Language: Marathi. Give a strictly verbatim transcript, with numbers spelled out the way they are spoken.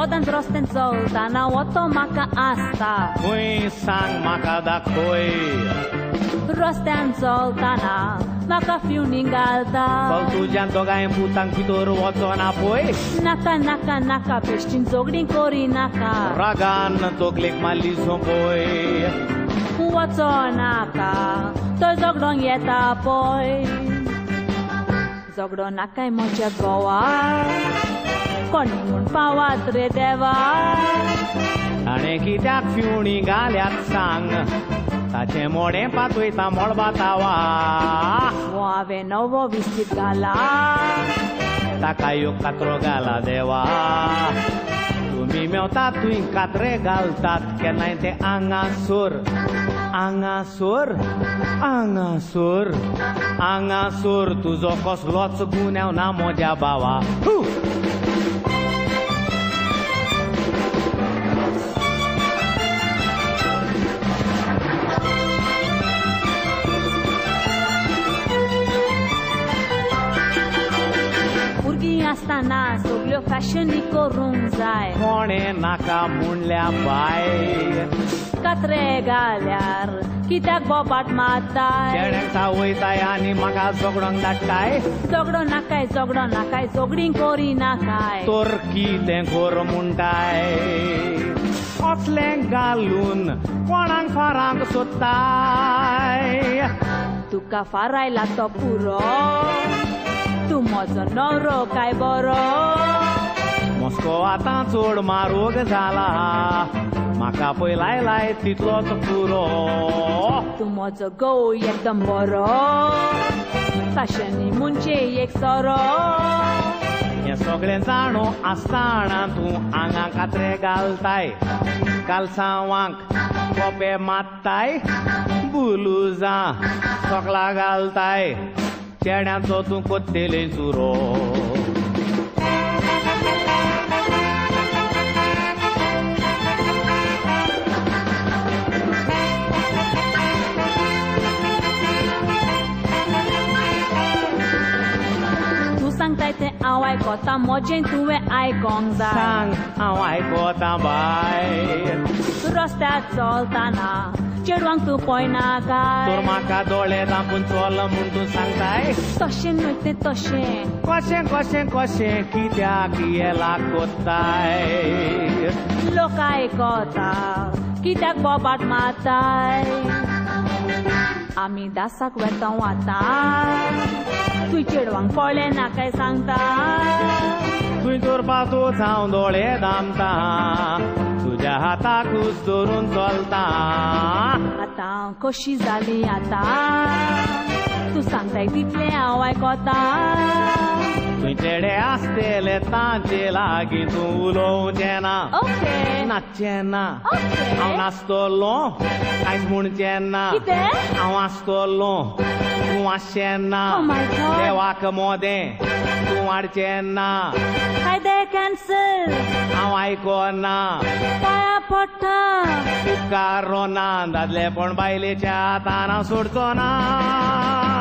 सदांच रस्त्यान चलताना वतो म्हाका आसता खंय सांग म्हाका दाखय रस्त्यान चलताना म्हाका फिवणी घालता तुज्या दोगांय पुतांक भितर वचना पळय नाका नाका नाका बेश्टीन झगडीं करी नाका रागान तोकलेक मारली सोंपय वचो नाका तो झगडोंक येता पळय झगडो नाकाय म्हज्या गोवा कोणी म्हूण पावात रे देवा ताणें कित्याक फिवणी घाल्यात सांग ताचें मोडें पातयता मोडबातावा वो हांवें नवो विस्तीत घाला ताका ह्यो कातरो घाला देवा तुमी मेवतात तुवें कात्रे घालतात केन्नाय ते आंगासोर आंगासोर आंगासोर आंगासोर तुजो कसलोच गुन्यांव ना म्हज्या बावा भुरगीं आसतना सगल्यो फॅशनी करूंक जाय कोणें नाका म्हणल्या बाय कात्रे घाल्यार कित्याक बोबाट मारताय चेड्यांक सावयताय आनी म्हाका झगडोंक धाडटाय झगडो नाकाय झगडो नाकाय झगडीं करी नाकाय तोर कितें कर म्हणटाय असलें घालून कोणाक फारांक सोदताय तुका फारायला तो पुरो तूं म्हजो नवरो काय बरो मस्को आतां चड मारोग जाला म्हाका पळय लायलाय तितलोच पुरो तूं म्हजो घोव एकदम बरो फॅशनी म्हणजे एक सोरो हें सगळें जाणो आसतना तूं आंगा कात्रे घालताय कालसांवांक कोपे मारताय बुलुजां सोकला घालताय चेड्याचो तूं कोत्तेले चुरो सांगताय तें हांव आयकोता म्हजें तुवें आयकोंक जाय सांग हांव आयकोता बाय रस्त्यार चलताना चेडवांक तूं पळयना काय तर म्हाका दोळे धांपून चल म्हूण तूं सांगताय तशें न्हय तें तशें कशें कशें कशें कित्याक येला कोत्ताय लोक आयकोता कित्याक बोबाट मारताय आमी दासाक वेता आतां तुवें चेडवांक पळयलें ना काय सांगता तुवें तर पातू जावं दोळे धांपता तुज्या हाताकूच धरून चलता आतां कशी जाली आतां तूं सांगताय तितलें हांव आयकोता तुवें चेडे आसतेले तांचे लागीं तूं उलोवचें ना ओके नाचचें ना हांव नाचतलो कांयच म्हणचें ना कितें हांव आसतलो तूं आसचें ना देवाक मोदें तूं वाडचें ना कायदे कॅन्सल हांव आयकोना पांयां पडटा उपकार रोना दादलेपण बायलेच्या हातान हांव सोडचो ना